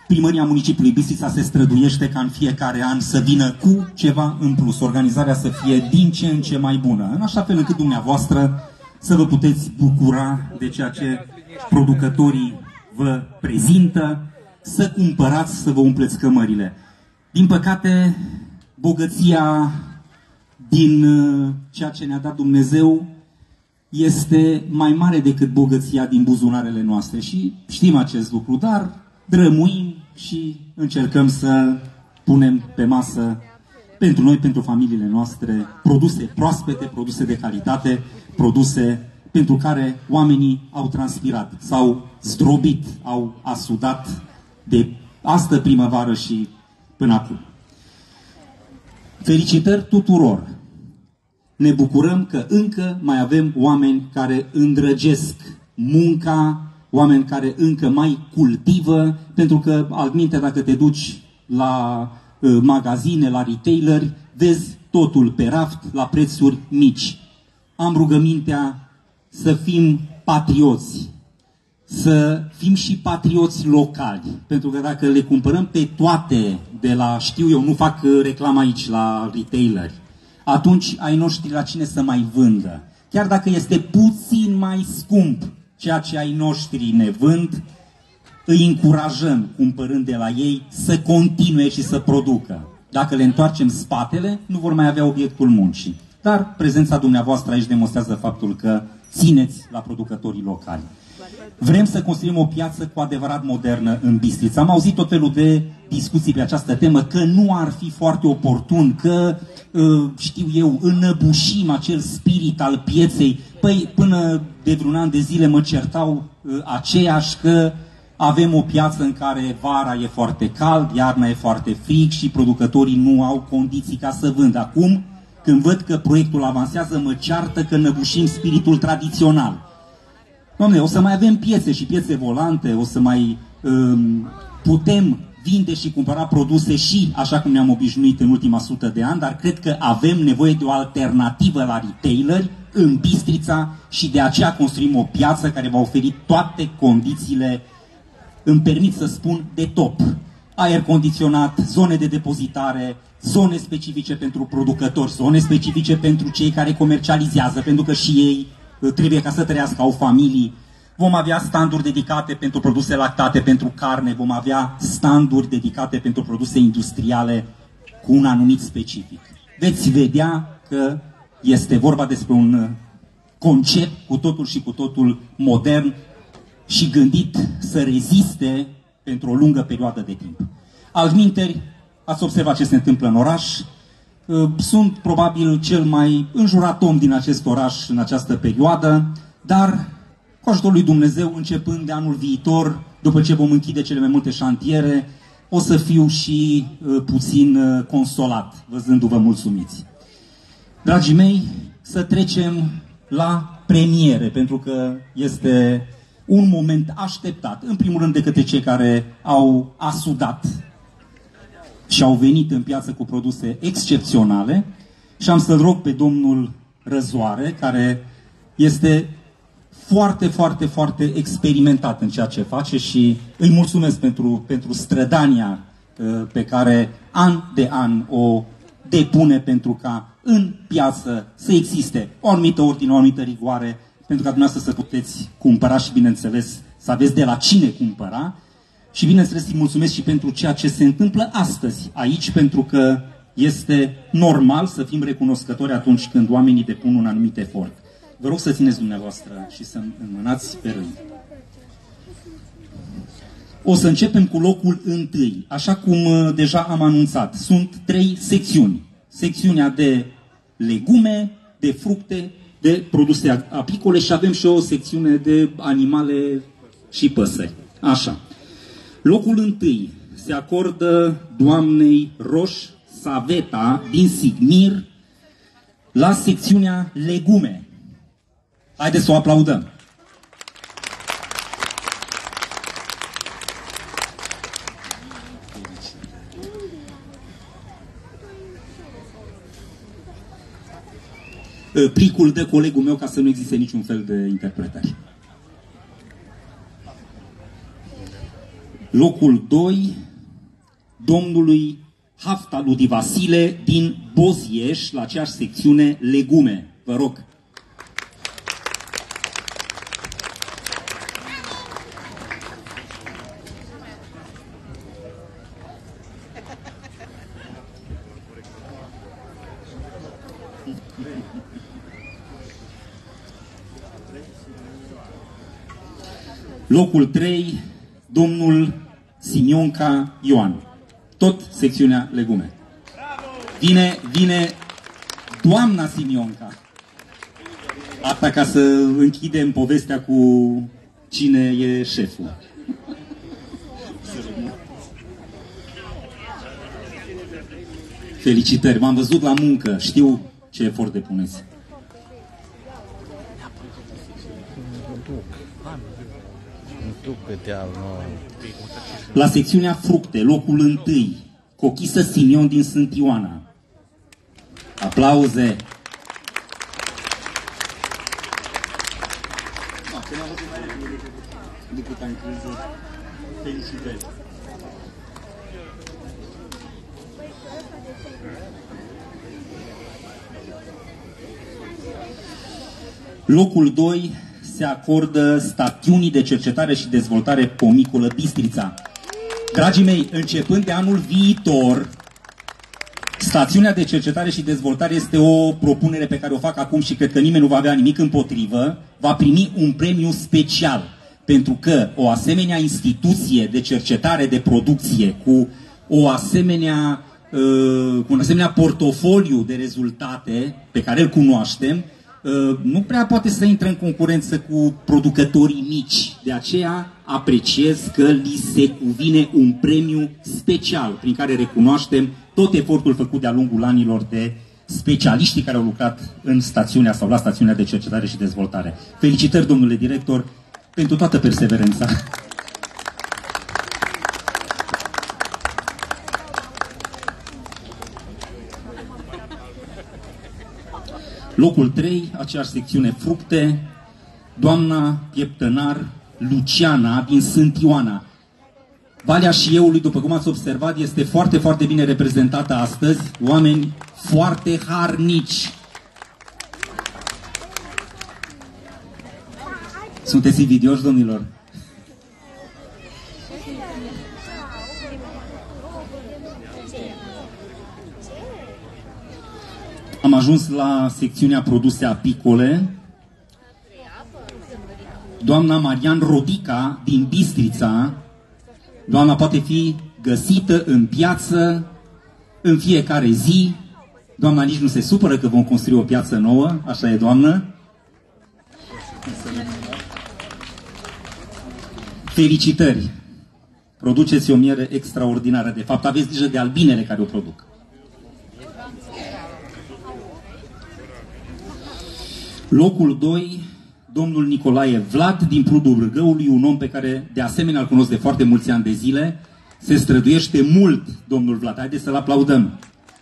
Primăria Municipiului Bistrița se străduiește ca în fiecare an să vină cu ceva în plus, organizarea să fie din ce în ce mai bună, în așa fel încât dumneavoastră să vă puteți bucura de ceea ce producătorii vă prezintă, să cumpărați, să vă umpleți cămările. Din păcate, bogăția din ceea ce ne-a dat Dumnezeu este mai mare decât bogăția din buzunarele noastre și știm acest lucru, dar drămuim și încercăm să punem pe masă pentru noi, pentru familiile noastre, produse proaspete, produse de calitate, produse pentru care oamenii au transpirat, s-au zdrobit, au asudat de astă primăvară și până acum. Felicitări tuturor! Ne bucurăm că încă mai avem oameni care îndrăgesc munca, oameni care încă mai cultivă, pentru că, altminte, dacă te duci la magazine, la retaileri, vezi totul pe raft, la prețuri mici. Am rugămintea să fim patrioți, să fim și patrioți locali, pentru că dacă le cumpărăm pe toate de la, știu eu, nu fac reclamă aici la retaileri, atunci ai noștri la cine să mai vândă. Chiar dacă este puțin mai scump ceea ce ai noștri ne vând, îi încurajăm, cumpărând de la ei, să continue și să producă. Dacă le întoarcem spatele, nu vor mai avea obiectul muncii. Dar prezența dumneavoastră aici demonstrează faptul că țineți la producătorii locali. Vrem să construim o piață cu adevărat modernă în Bistrița. Am auzit tot felul de discuții pe această temă, că nu ar fi foarte oportun, că, știu eu, înăbușim acel spirit al pieței. Păi, până de vreun an de zile mă certau aceiași că avem o piață în care vara e foarte cald, iarna e foarte frig și producătorii nu au condiții ca să vândă. Acum, când văd că proiectul avansează, mă ceartă că înăbușim spiritul tradițional. Doamne, o să mai avem piețe și piețe volante, o să mai putem vinde și cumpăra produse și așa cum ne-am obișnuit în ultima 100 de ani, dar cred că avem nevoie de o alternativă la retaileri în Bistrița și de aceea construim o piață care va oferi toate condițiile, îmi permit să spun, de top. Aer condiționat, zone de depozitare, zone specifice pentru producători, zone specifice pentru cei care comercializează, pentru că și ei trebuie ca să trăiască, au familii. Vom avea standuri dedicate pentru produse lactate, pentru carne, vom avea standuri dedicate pentru produse industriale cu un anumit specific. Veți vedea că este vorba despre un concept cu totul și cu totul modern și gândit să reziste pentru o lungă perioadă de timp. Altminteri, ați observat ce se întâmplă în oraș. Sunt probabil cel mai înjurat om din acest oraș în această perioadă, dar cu ajutorul lui Dumnezeu, începând de anul viitor, după ce vom închide cele mai multe șantiere, o să fiu și puțin consolat, văzându-vă mulțumiți. Dragii mei, să trecem la premiere, pentru că este un moment așteptat, în primul rând de către cei care au asudat și au venit în piață cu produse excepționale și am să-l rog pe domnul Răzoare, care este foarte, foarte, foarte experimentat în ceea ce face și îi mulțumesc pentru strădania pe care an de an o depune pentru ca în piață să existe o anumită ordine, o anumită rigoare, pentru ca dumneavoastră să puteți cumpăra și, bineînțeles, să aveți de la cine cumpăra. Și, bineînțeles, îi mulțumesc și pentru ceea ce se întâmplă astăzi aici, pentru că este normal să fim recunoscători atunci când oamenii depun un anumit efort. Vă rog să țineți dumneavoastră și să înmânați pe rând. O să începem cu locul întâi. Așa cum deja am anunțat, sunt 3 secțiuni. Secțiunea de legume, de fructe, de produse apicole și avem și o secțiune de animale și păsări. Așa. Locul întâi se acordă doamnei Roș Saveta din Sigmir la secțiunea legume. Haideți să o aplaudăm. Plicul de colegul meu ca să nu existe niciun fel de interpretare. Locul 2, domnului Hafta Ludi Vasile din Bozieș, la aceeași secțiune legume. Vă rog. Locul 3, domnul Simionca Ioan, tot secțiunea legume. Vine doamna Simionca. Asta ca să închidem povestea cu cine e șeful. Felicitări, m-am văzut la muncă, știu ce efort depuneți. La secțiunea fructe, locul 1, Cochisă Simion din Sântioana. Aplauze! Felicitări! Locul 2 se acordă stațiunii de cercetare și dezvoltare pomicolă Bistrița. Dragii mei, începând de anul viitor, stațiunea de cercetare și dezvoltare este o propunere pe care o fac acum și cred că nimeni nu va avea nimic împotrivă, va primi un premiu special, pentru că o asemenea instituție de cercetare, de producție, cu un asemenea portofoliu de rezultate pe care îl cunoaștem, nu prea poate să intre în concurență cu producătorii mici. De aceea apreciez că li se cuvine un premiu special prin care recunoaștem tot efortul făcut de-a lungul anilor de specialiștii care au lucrat în stațiunea sau la stațiunea de cercetare și dezvoltare. Felicitări, domnule director, pentru toată perseverența. Locul 3, aceeași secțiune fructe, doamna pieptănar Luciana din Sântioana. Valea Șieului, după cum ați observat, este foarte, foarte bine reprezentată astăzi. Oameni foarte harnici. Sunteți invidioși, domnilor? Am ajuns la secțiunea produse apicole. Doamna Marian Rodica din Bistrița. Doamna poate fi găsită în piață în fiecare zi. Doamna nici nu se supără că vom construi o piață nouă. Așa e, doamnă. Felicitări! Produceți o miere extraordinară. De fapt, aveți grijă de albinele care o produc. Locul 2, domnul Nicolae Vlad din Prudul Râgăului, un om pe care de asemenea îl cunosc de foarte mulți ani de zile. Se străduiește mult, domnul Vlad. Haideți să-l aplaudăm.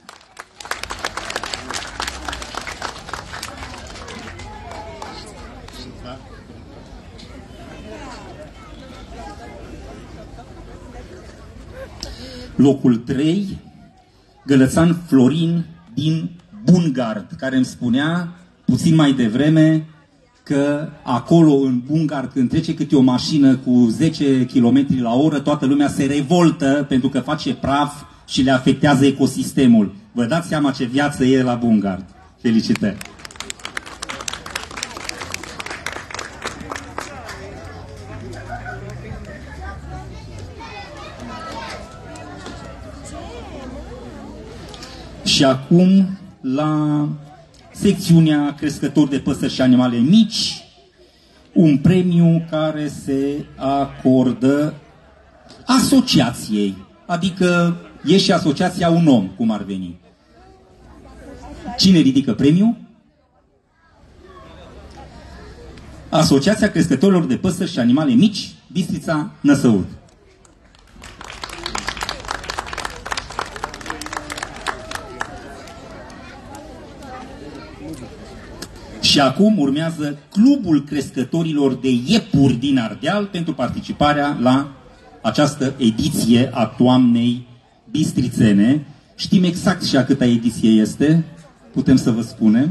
Locul 3, Gălățan Florin din Bungard, care îmi spunea puțin mai devreme că acolo în Bungard, când trece câte o mașină cu 10 km la oră, toată lumea se revoltă pentru că face praf și le afectează ecosistemul. Vă dați seama ce viață e la Bungard. Felicitări! Și acum la secțiunea crescători de păsări și animale mici, un premiu care se acordă asociației, adică e și asociația Un Om, cum ar veni. Cine ridică premiul? Asociația Crescătorilor de Păsări și Animale Mici, Bistrița, Năsăud. Și acum urmează Clubul Crescătorilor de Iepuri din Ardeal pentru participarea la această ediție a Toamnei Bistrițene. Știm exact și a câta ediție este, putem să vă spunem.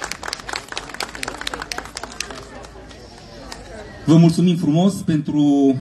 Vă mulțumim frumos pentru